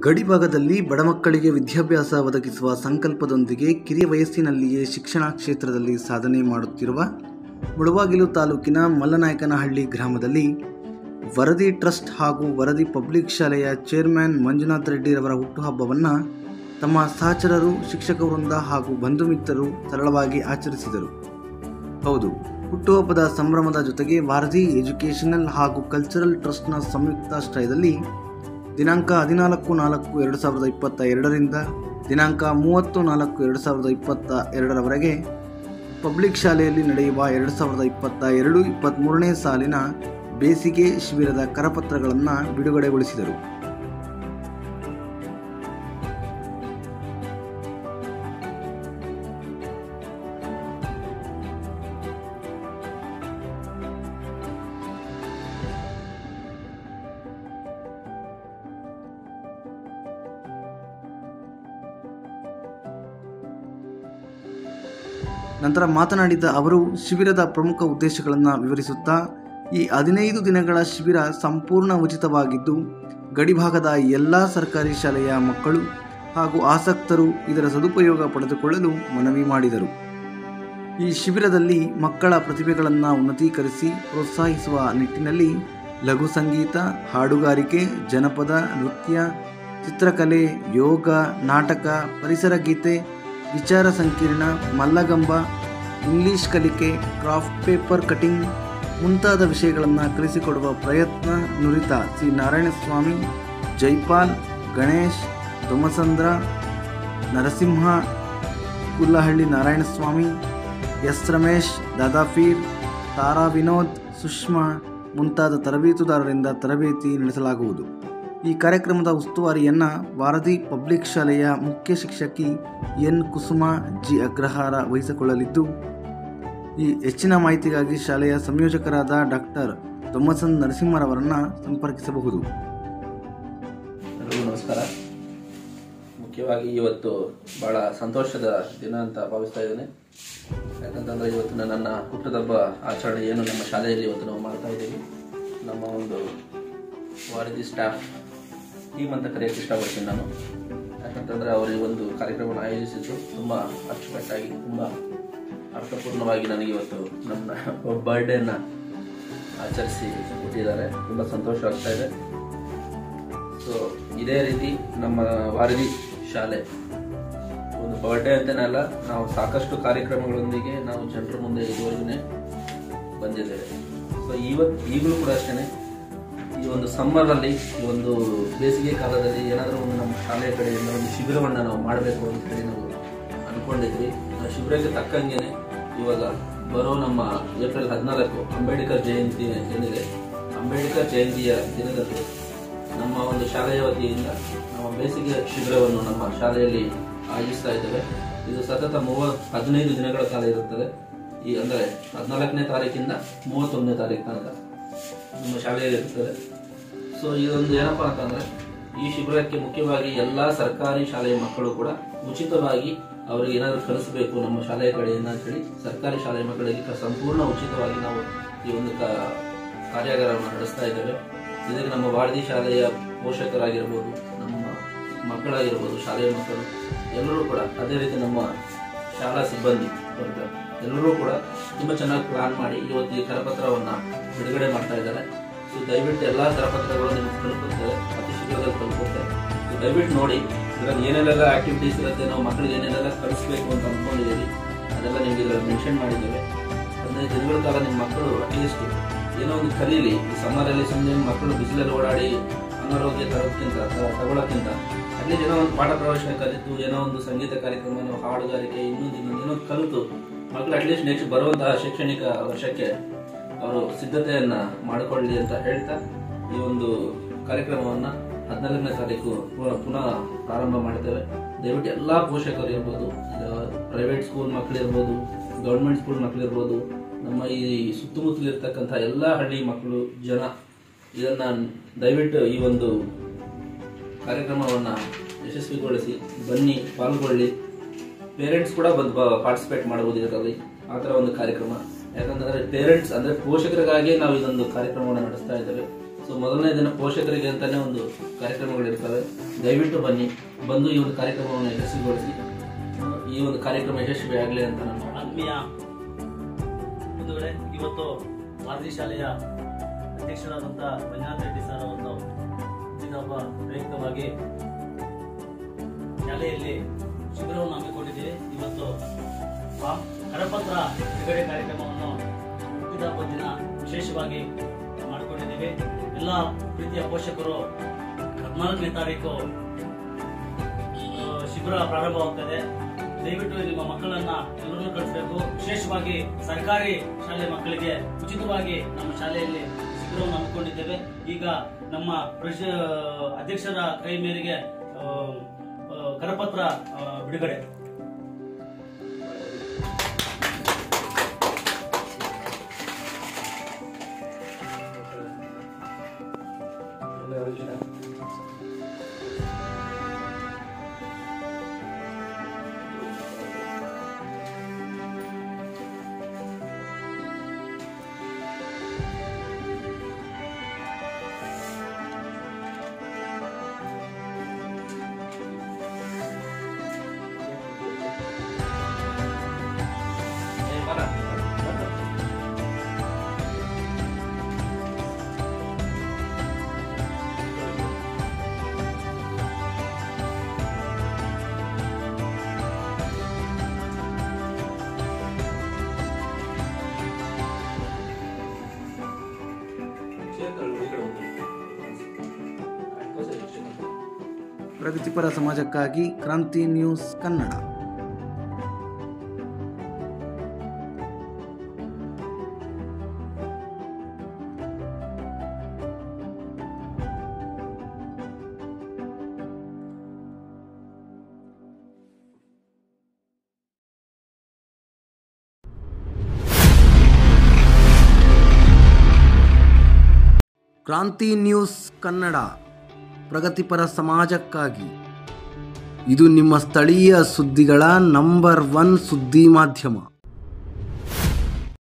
ಗಡಿಭಾಗದಲ್ಲಿ ಬಡಮಕ್ಕಳಿಗೆ ವಿದ್ಯಾಭ್ಯಾಸ ಒದಗಿಸುವ ಸಂಕಲ್ಪದೊಂದಿಗೆ ಕಿರಿಯ ವಯಸ್ಸಿನಲ್ಲಿಯೇ ಶಿಕ್ಷಣ ಕ್ಷೇತ್ರದಲ್ಲಿ ಸಾಧನೆ ಮಾಡುತ್ತಿರುವ ಮುಳಬಾಗಿಲು ತಾಲೂಕಿನ ಮಲ್ಲನಾಯಕನಹಳ್ಳಿ ಗ್ರಾಮದಲ್ಲಿ ವರದಿ ಟ್ರಸ್ಟ್ ಹಾಗೂ ವರದಿ ಪಬ್ಲಿಕ್ ಶಾಲೆಯ ಚೇರ್ಮನ್ ಮಂಜುನಾಥ್ ರೆಡ್ಡಿರವರ ಹುಟ್ಟುಹಬ್ಬವನ್ನು ತಮ್ಮ ಸಹಚರರು, ಶಿಕ್ಷಕ ವೃಂದ ಹಾಗೂ ಬಂಧು ಮಿತ್ರರು ಸರಳವಾಗಿ ಆಚರಿಸಿದರು. ಹೌದು, ಹುಟ್ಟುಹಬ್ಬದ ಸಂಭ್ರಮದ ಜೊತೆಗೆ ವರದಿ ಎಜುಕೇಷನಲ್ ಹಾಗೂ ಕಲ್ಚರಲ್ ಟ್ರಸ್ಟ್ನ ಸಂಯುಕ್ತಾಶ್ರಯದಲ್ಲಿ ದಿನಾಂಕ 14/4/2022ರಿಂದ ದಿನಾಂಕ 30/4/2022ರವರೆಗೆ ಪಬ್ಲಿಕ್ ಶಾಲೆಯಲ್ಲಿ ನಡೆಯುವ 2022-23ನೇ ಸಾಲಿನ ಬೇಸಿಗೆ ಶಿಬಿರದ ಕರಪತ್ರಗಳನ್ನು ಬಿಡುಗಡೆಗೊಳಿಸಿದರು. ನಂತರ ಮಾತನಾಡಿದ ಅವರು, ಶಿಬಿರದ ಪ್ರಮುಖ ಉದ್ದೇಶಗಳನ್ನು ವಿವರಿಸುತ್ತಾ, ಈ 15 ದಿನಗಳ ಶಿಬಿರ ಸಂಪೂರ್ಣ ಉಚಿತವಾಗಿದ್ದು, ಗಡಿಭಾಗದ ಎಲ್ಲ ಸರ್ಕಾರಿ ಶಾಲೆಯ ಮಕ್ಕಳು ಹಾಗೂ ಆಸಕ್ತರು ಇದರ ಸದುಪಯೋಗ ಪಡೆದುಕೊಳ್ಳಲು ಮನವಿ ಮಾಡಿದರು. ಈ ಶಿಬಿರದಲ್ಲಿ ಮಕ್ಕಳ ಪ್ರತಿಭೆಗಳನ್ನು ಉನ್ನತೀಕರಿಸಿ ಪ್ರೋತ್ಸಾಹಿಸುವ ನಿಟ್ಟಿನಲ್ಲಿ ಲಘು ಸಂಗೀತ, ಹಾಡುಗಾರಿಕೆ, ಜನಪದ ನೃತ್ಯ, ಚಿತ್ರಕಲೆ, ಯೋಗ, ನಾಟಕ, ಪರಿಸರ ಗೀತೆ, ವಿಚಾರ ಸಂಕಿರಣ, ಮಲ್ಲಗಂಬ, ಇಂಗ್ಲಿಷ್ ಕಲಿಕೆ, ಕ್ರಾಫ್ಟ್ ಪೇಪರ್ ಕಟಿಂಗ್ ಮುಂತಾದ ವಿಷಯಗಳನ್ನು ಕಲಿಸಿಕೊಡುವ ಪ್ರಯತ್ನ ನುರಿತ ಸಿ ನಾರಾಯಣಸ್ವಾಮಿ, ಜೈಪಾಲ್, ಗಣೇಶ್, ದೊಮಸಂದ್ರ, ನರಸಿಂಹ, ಕುಲ್ಲಹಳ್ಳಿ ನಾರಾಯಣಸ್ವಾಮಿ, ಎಸ್ ರಮೇಶ್, ದಾದಾಫೀರ್, ತಾರಾ ವಿನೋದ್, ಸುಷ್ಮಾ ಮುಂತಾದ ತರಬೇತುದಾರರಿಂದ ತರಬೇತಿ ನಡೆಸಲಾಗುವುದು. ಈ ಕಾರ್ಯಕ್ರಮದ ಉಸ್ತುವಾರಿಯನ್ನು ವರದಿ ಪಬ್ಲಿಕ್ ಶಾಲೆಯ ಮುಖ್ಯ ಶಿಕ್ಷಕಿ ಎನ್ ಕುಸುಮಾ ಜಿ ಅಗ್ರಹಾರ ವಹಿಸಿಕೊಳ್ಳಲಿದ್ದು, ಈ ಹೆಚ್ಚಿನ ಮಾಹಿತಿಗಾಗಿ ಶಾಲೆಯ ಸಂಯೋಜಕರಾದ ಡಾಕ್ಟರ್ ದೊಮ್ಮಸನ್ ನರಸಿಂಹರವರನ್ನು ಸಂಪರ್ಕಿಸಬಹುದು. ಎಲ್ಲರಿಗೂ ನಮಸ್ಕಾರ. ಮುಖ್ಯವಾಗಿ ಇವತ್ತು ಬಹಳ ಸಂತೋಷದ ದಿನ ಅಂತ ಭಾವಿಸ್ತಾ ಇದ್ದೇನೆ. ಯಾಕಂತಂದರೆ ಇವತ್ತು ನನ್ನ ಹುಟ್ಟುಹಬ್ಬ ಆಚರಣೆ ಏನು ನಮ್ಮ ಶಾಲೆಯಲ್ಲಿ ಇವತ್ತು ನಾವು ಮಾಡ್ತಾ ಇದ್ದೀವಿ. ನಮ್ಮ ಒಂದು ವರದಿ ಸ್ಟಾಫ್ ಟೀಮ್ ಅಂತ ಕರೆಯೋಕ್ಕೆ ಇಷ್ಟಪಡ್ತೀನಿ ನಾನು. ಯಾಕಂತಂದರೆ ಅವರು ಈ ಒಂದು ಕಾರ್ಯಕ್ರಮವನ್ನು ಆಯೋಜಿಸಿದ್ದು ತುಂಬ ಅಚ್ಚುಕಟ್ಟಾಗಿ, ತುಂಬ ಅರ್ಥಪೂರ್ಣವಾಗಿ ನನಗೆ ಇವತ್ತು ನಮ್ಮ ಬರ್ಡೇನ ಆಚರಿಸಿ ಕೊಟ್ಟಿದ್ದಾರೆ. ತುಂಬ ಸಂತೋಷ ಆಗ್ತಾ ಇದೆ. ಸೊ ಇದೇ ರೀತಿ ನಮ್ಮ ವರದಿ ಶಾಲೆ ಒಂದು ಬರ್ಡೇ ಅಂತಲೇ ಅಲ್ಲ, ನಾವು ಸಾಕಷ್ಟು ಕಾರ್ಯಕ್ರಮಗಳೊಂದಿಗೆ ನಾವು ಜನರ ಮುಂದೆ ಇದುವರೆಗೂ ಬಂದಿದ್ದೇವೆ. ಸೊ ಈಗಲೂ ಕೂಡ ಅಷ್ಟೇ, ಈ ಒಂದು ಸಮ್ಮರಲ್ಲಿ, ಈ ಒಂದು ಬೇಸಿಗೆ ಕಾಲದಲ್ಲಿ ಏನಾದರೂ ಒಂದು ನಮ್ಮ ಶಾಲೆಯ ಕಡೆಯಿಂದ ಒಂದು ಶಿಬಿರವನ್ನು ನಾವು ಮಾಡಬೇಕು ಅಂತ ಹೇಳಿ ನಾವು ಅಂದ್ಕೊಂಡಿದ್ವಿ. ಆ ಶಿಬಿರಕ್ಕೆ ತಕ್ಕಂಗೆ ಇವಾಗ ಬರೋ ನಮ್ಮ ಏಪ್ರಿಲ್ 14 ಅಂಬೇಡ್ಕರ್ ಜಯಂತಿ ಏನಿದೆ, ಅಂಬೇಡ್ಕರ್ ಜಯಂತಿಯ ದಿನದಂದು ನಮ್ಮ ಒಂದು ಶಾಲೆಯ ವತಿಯಿಂದ ನಮ್ಮ ಬೇಸಿಗೆ ಶಿಬಿರವನ್ನು ನಮ್ಮ ಶಾಲೆಯಲ್ಲಿ ಆಯೋಜಿಸ್ತಾ ಇದ್ದೇವೆ. ಇದು ಸತತ 15 ದಿನಗಳ ಕಾಲ ಇರುತ್ತದೆ. ಈ ಅಂದರೆ 14ನೇ ತಾರೀಕಿಂದ 31ನೇ ತಾರೀಕು ತನಕ ನಮ್ಮ ಶಾಲೆಯಲ್ಲಿ ಇರುತ್ತದೆ. ಸೊ ಇದೊಂದು ಏನಪ್ಪ ಅಂತಂದರೆ, ಈ ಶಿಬಿರಕ್ಕೆ ಮುಖ್ಯವಾಗಿ ಎಲ್ಲ ಸರ್ಕಾರಿ ಶಾಲೆಯ ಮಕ್ಕಳು ಕೂಡ ಉಚಿತವಾಗಿ ಅವರಿಗೆ ಏನಾದರೂ ಕಲಿಸಬೇಕು ನಮ್ಮ ಶಾಲೆಯ ಕಡೆಯಿಂದ ಅಂತೇಳಿ ಸರ್ಕಾರಿ ಶಾಲೆಯ ಮಕ್ಕಳಿಗೆ ಸಂಪೂರ್ಣ ಉಚಿತವಾಗಿ ನಾವು ಈ ಒಂದು ಕಾರ್ಯಾಗಾರವನ್ನು ನಡೆಸ್ತಾ ಇದ್ದೇವೆ. ಇದಕ್ಕೆ ನಮ್ಮ ವರದಿ ಶಾಲೆಯ ಪೋಷಕರಾಗಿರ್ಬೋದು, ನಮ್ಮ ಮಕ್ಕಳಾಗಿರ್ಬೋದು, ಶಾಲೆಯ ಮಕ್ಕಳು ಎಲ್ಲರೂ ಕೂಡ, ಅದೇ ರೀತಿ ನಮ್ಮ ಶಾಲಾ ಸಿಬ್ಬಂದಿ ವರ್ಗ ಎಲ್ಲರೂ ಕೂಡ ತುಂಬ ಚೆನ್ನಾಗಿ ಪ್ಲಾನ್ ಮಾಡಿ ಇವತ್ತು ಈ ಕರಪತ್ರವನ್ನು ಬಿಡುಗಡೆ ಮಾಡ್ತಾ ಇದ್ದಾರೆ. ಸೊ ದಯವಿಟ್ಟು ಎಲ್ಲ ಕರಪತ್ರಗಳು ನಿಮ್ಗೆ ತಲುಪುತ್ತದೆ, ಅತಿ ಶೀಘ್ರದಲ್ಲಿ ತಲುಪುತ್ತೆ. ಸೊ ದಯವಿಟ್ಟು ನೋಡಿ, ಇದರಲ್ಲಿ ಏನೆಲ್ಲ ಆಕ್ಟಿವಿಟೀಸ್ ಇರುತ್ತೆ, ನಾವು ಮಕ್ಕಳಿಗೆ ಏನೆಲ್ಲ ಕಲಿಸ್ಬೇಕು ಅಂತ ಅಂದ್ಕೊಂಡಿದ್ದೀವಿ ಅದೆಲ್ಲ ನಿಮ್ಗೆ ಇದರಲ್ಲಿ ಮೆನ್ಷನ್ ಮಾಡಿದ್ದೇವೆ. 15 ದಿನಗಳ ಕಾಲ ನಿಮ್ಮ ಮಕ್ಕಳು ಅಟ್ಲೀಸ್ಟ್ ಏನೋ ಒಂದು ಕಲೀಲಿ. ಈ ಸಮ್ಮರಲ್ಲಿ ಸುಮ್ಮನೆ ಮಕ್ಕಳು ಬಿಸಿಲಲ್ಲಿ ಓಡಾಡಿ ಅನಾರೋಗ್ಯ ತಗೊಳ್ಳೋಕ್ಕಿಂತ ಅಟ್ಲೀಸ್ಟ್ ಏನೋ ಒಂದು ಪಾಠ ಪ್ರವೇಶ ಕಲಿತು, ಏನೋ ಒಂದು ಸಂಗೀತ ಕಾರ್ಯಕ್ರಮ, ಹಾಡುಗಾರಿಕೆ, ಇನ್ನೊಂದು ಕಲಿತು ಮಕ್ಕಳು ಅಟ್ಲೀಸ್ಟ್ ನೆಕ್ಸ್ಟ್ ಬರುವಂತಹ ಶೈಕ್ಷಣಿಕ ವರ್ಷಕ್ಕೆ ಅವರು ಸಿದ್ಧತೆಯನ್ನು ಮಾಡಿಕೊಳ್ಳಿ ಅಂತ ಹೇಳ್ತಾ ಈ ಒಂದು ಕಾರ್ಯಕ್ರಮವನ್ನು 14ನೇ ತಾರೀಕು ಪುನಃ ಪ್ರಾರಂಭ ಮಾಡ್ತೇವೆ. ದಯವಿಟ್ಟು ಎಲ್ಲ ಪೋಷಕರು ಇರ್ಬೋದು, ಪ್ರೈವೇಟ್ ಸ್ಕೂಲ್ ಮಕ್ಕಳಿರ್ಬೋದು, ಗೌರ್ಮೆಂಟ್ ಸ್ಕೂಲ್ ಮಕ್ಕಳಿರ್ಬೋದು, ನಮ್ಮ ಈ ಸುತ್ತಮುತ್ತಲಿರ್ತಕ್ಕಂಥ ಎಲ್ಲ ಹಳ್ಳಿ ಮಕ್ಕಳು ಜನ ಇದನ್ನು ದಯವಿಟ್ಟು ಈ ಒಂದು ಕಾರ್ಯಕ್ರಮವನ್ನು ಯಶಸ್ವಿಗೊಳಿಸಿ ಬನ್ನಿ, ಪಾಲ್ಗೊಳ್ಳಿ. ಪೇರೆಂಟ್ಸ್ ಕೂಡ ಬಂದು ಪಾರ್ಟಿಸಿಪೇಟ್ ಮಾಡಬಹುದು ಇದರಲ್ಲಿ, ಆ ಥರ ಒಂದು ಕಾರ್ಯಕ್ರಮ. ಯಾಕಂತಂದರೆ ಪೇರೆಂಟ್ಸ್ ಅಂದರೆ ಪೋಷಕರಿಗಾಗಿ ನಾವು ಇದೊಂದು ಕಾರ್ಯಕ್ರಮವನ್ನು ನಡೆಸ್ತಾ ಇದ್ದೇವೆ. ಸೊ ಮೊದಲನೇ ದಿನ ಪೋಷಕರಿಗೆ ಅಂತಾನೆ ಒಂದು ಕಾರ್ಯಕ್ರಮಗಳಿರ್ತವೆ. ದಯವಿಟ್ಟು ಬನ್ನಿ, ಬಂದು ಈ ಒಂದು ಕಾರ್ಯಕ್ರಮವನ್ನು ಯಶಸ್ವಿಗೊಳಿಸಿ. ಈ ಒಂದು ಕಾರ್ಯಕ್ರಮ ಯಶಸ್ವಿ ಆಗಲಿ ಅಂತ ನಾನು ಆತ್ಮೀಯ ಬಂಧುಗಳೇ, ಇವತ್ತು ಮಾದರಿ ಶಾಲೆಯ ಅಧ್ಯಕ್ಷರಾದಂಥ ಮಂಜುನಾಥ್ ರೆಡ್ಡಿ ಸರ್ ಒಂದು ಹುಟ್ಟಿದಹಬ್ಬ ಪ್ರಯುಕ್ತವಾಗಿ ಶಾಲೆಯಲ್ಲಿ ಶಿಬಿರವನ್ನು ಹಮ್ಮಿಕೊಂಡಿದ್ದೇವೆ. ಇವತ್ತು ಕರಪತ್ರ ಬಿಡುಗಡೆ ಕಾರ್ಯಕ್ರಮವನ್ನು ಹುಟ್ಟಿದಹಬ್ಬದ ದಿನ ವಿಶೇಷವಾಗಿ ಮಾಡಿಕೊಂಡಿದ್ದೇವೆ. ಎಲ್ಲ ಪ್ರೀತಿಯ ಪೋಷಕರು 14ನೇ ತಾರೀಕು ಶಿಬಿರ ಪ್ರಾರಂಭವಾಗ್ತದೆ. ದಯವಿಟ್ಟು ನಿಮ್ಮ ಮಕ್ಕಳನ್ನ ಎಲ್ಲರನ್ನೂ ಕಳಿಸಬೇಕು. ವಿಶೇಷವಾಗಿ ಸರ್ಕಾರಿ ಶಾಲೆ ಮಕ್ಕಳಿಗೆ ಉಚಿತವಾಗಿ ನಮ್ಮ ಶಾಲೆಯಲ್ಲಿ ಶಿಬಿರವನ್ನು ಹಮ್ಮಿಕೊಂಡಿದ್ದೇವೆ. ಈಗ ನಮ್ಮ ಅಧ್ಯಕ್ಷರ ಕೈ ಮೇರೆಗೆ ಕರಪತ್ರ ಬಿಡುಗಡೆ. ಪ್ರಗತಿಪರ ಸಮಾಜಕ್ಕಾಗಿ ಕ್ರಾಂತಿ ನ್ಯೂಸ್ ಕನ್ನಡ. ಕ್ರಾಂತಿ ನ್ಯೂಸ್ ಕನ್ನಡ, ಪ್ರಗತಿಪರ ಸಮಾಜಕ್ಕಾಗಿ. ಇದು ನಿಮ್ಮ ಸ್ಥಳೀಯ ಸುದ್ದಿಗಳ ನಂಬರ್ 1 ಸುದ್ದಿ ಮಾಧ್ಯಮ.